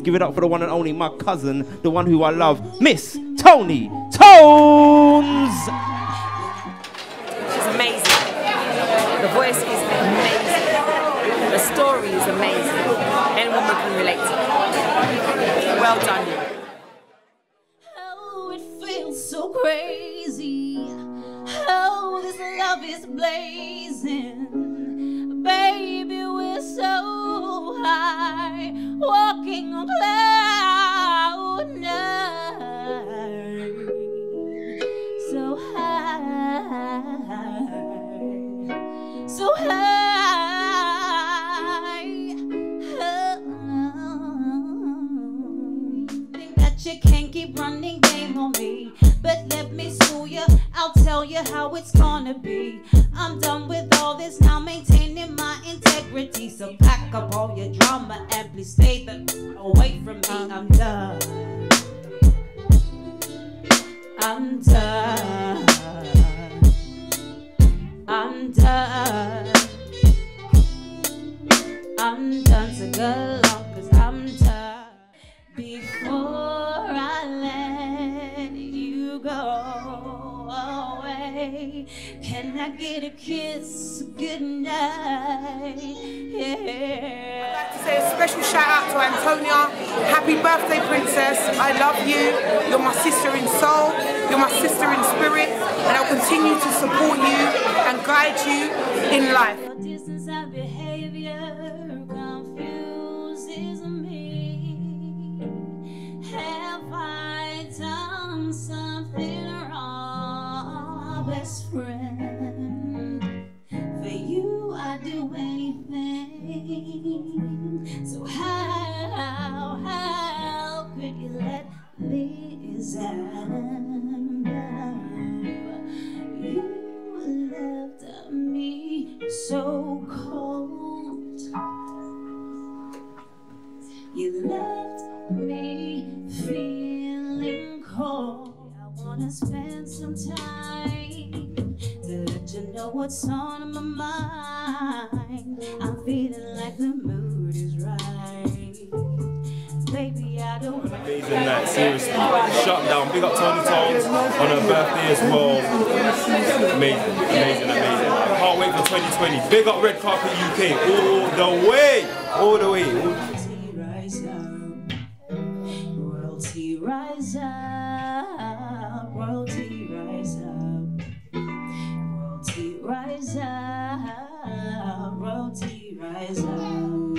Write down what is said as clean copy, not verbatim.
Please give it up for the one and only, my cousin, the one who I love, Miss Ms.T-Tones. She's amazing. The voice is amazing. The story is amazing. Anyone can relate to it. Well done. Oh, it feels so crazy. Oh, this love is blazing. Baby, we're so high, walking on cloud nine. So high, so high. Think that you can't keep running game on me, but let me school you. I'll tell you how it's gonna be. I'm done with all this now, maintaining my integrity. So pack up all your drama and please stay away from me. I'm done. I'm done. I'm done. I'm done to go long, 'cause I'm done. Before I let you go away, can I get a kiss goodnight? Yeah. I'd like to say a special shout out to Antonia. Happy birthday, princess. I love you. You're my sister in soul. You're my sister in spirit. And I'll continue to support you and guide you in life. Your distance and behavior confuses me. Have I done something wrong, best friend? For you, I'd do anything. So how could you let this end? You left me so cold. You left me feeling cold. I wanna spend some time to let you know what's on my mind. I'm feeling like the mood is right. Baby, I don't Amazing night, seriously. Shut down. Big up Ms.T-Tones on her birthday as well. Amazing, amazing, amazing. Can't wait for 2020. Big up Red Carpet UK all the way. All the way. Royalty rise up, royalty rise up, royalty rise up, royalty rise up.